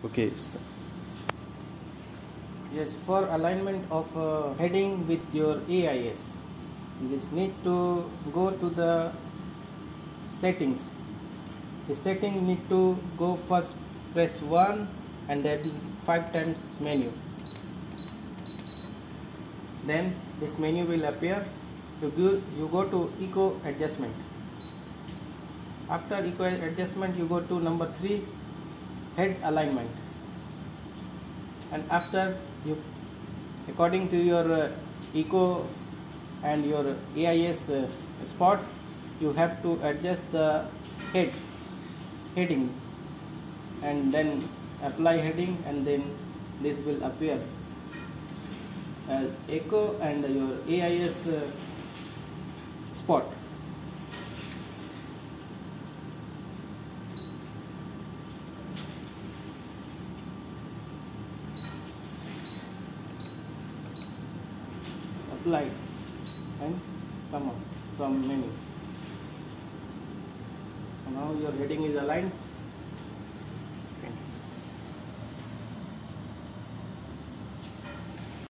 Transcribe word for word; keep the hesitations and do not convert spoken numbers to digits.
Okay. st- Yes, for alignment of uh, heading with your A I S, you just need to go to the settings. The setting need to go first, press one and then five times menu. Then this menu will appear. You go, you go to eco adjustment. After eco adjustment, you go to number three, head alignment. And after you, according to your uh, eco and your A I S uh, spot, you have to adjust the head heading and then apply heading, and then this will appear as echo and your A I S uh, spot. Apply and come out from menu. Now your heading is aligned.